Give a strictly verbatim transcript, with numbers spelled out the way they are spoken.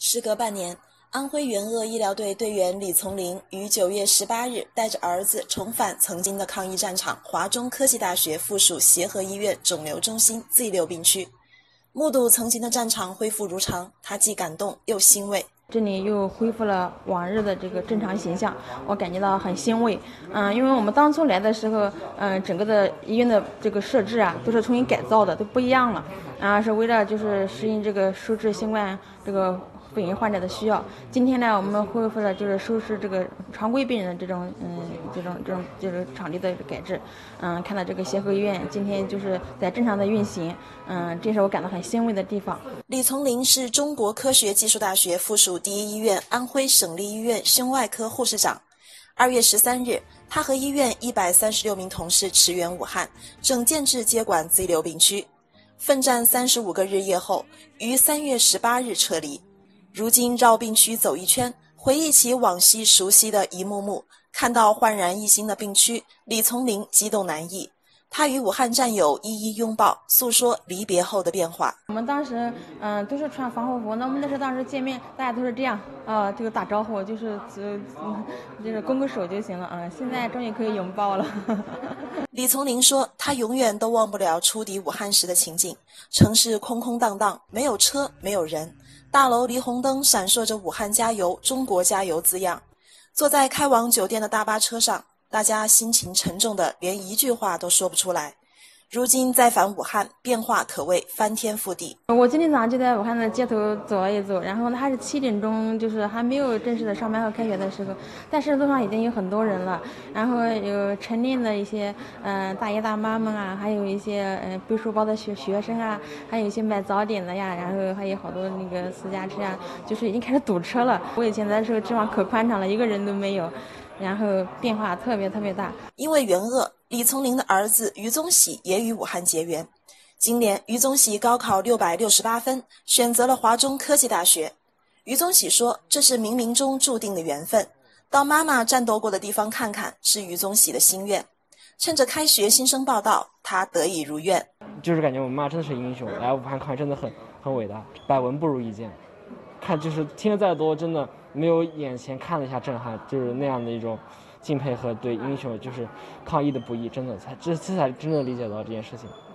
时隔半年，安徽援鄂医疗队队员李从林于九月十八日带着儿子重返曾经的抗疫战场华中科技大学附属协和医院肿瘤中心 Z 六病区，目睹曾经的战场恢复如常，他既感动又欣慰。 这里又恢复了往日的这个正常形象，我感觉到很欣慰。嗯，因为我们当初来的时候，嗯，整个的医院的这个设置啊，都是重新改造的，都不一样了。啊，是为了就是适应这个收治新冠这个肺炎患者的需要。今天呢，我们恢复了就是收治这个常规病人的这种嗯这种这种就是场地的改制。嗯，看到这个协和医院今天就是在正常的运行，嗯，这是我感到很欣慰的地方。 李从林是中国科学技术大学附属第一医院安徽省立医院胸外科护士长。二月十三日，他和医院一百三十六名同事驰援武汉，正建制接管 Z 六病区。奋战三十五个日夜后，于三月十八日撤离。如今绕病区走一圈，回忆起往昔熟悉的一幕幕，看到焕然一新的病区，李从林激动难抑。他与武汉战友一一拥抱，诉说离别后的变化。 我们当时嗯、呃、都是穿防护服，那我们那时候当时见面大家都是这样啊、呃，这个打招呼就是呃就是勾勾手就行了啊、呃。现在终于可以拥抱了。 李从林说，他永远都忘不了出抵武汉时的情景，城市空空荡荡，没有车，没有人，大楼霓虹灯闪烁着武汉加油，中国加油字样。坐在开往酒店的大巴车上，大家心情沉重的连一句话都说不出来。如今再返武汉，变化可谓翻天覆地。 我今天早上就在武汉的街头走了一走，然后呢还是七点钟，就是还没有正式的上班和开学的时候，但是路上已经有很多人了，然后有晨练的一些嗯、呃、大爷大妈们啊，还有一些呃背书包的学学生啊，还有一些买早点的呀，然后还有好多那个私家车啊，就是已经开始堵车了。我以前在的时候地方可宽敞了，一个人都没有。然后变化特别特别大。 因为援鄂，李从林的儿子于宗喜也与武汉结缘。今年于宗喜高考六百六十八分，选择了华中科技大学。于宗喜说，这是冥冥中注定的缘分，到妈妈战斗过的地方看看，是于宗喜的心愿。趁着开学新生报到，他得以如愿。 就是感觉我妈真的是英雄，来武汉抗疫真的很很伟大，百闻不如一见。看就是听得再多，真的没有眼前看了一下震撼，就是那样的一种敬佩和对英雄就是抗疫的不易，真的才这这才真正理解到这件事情。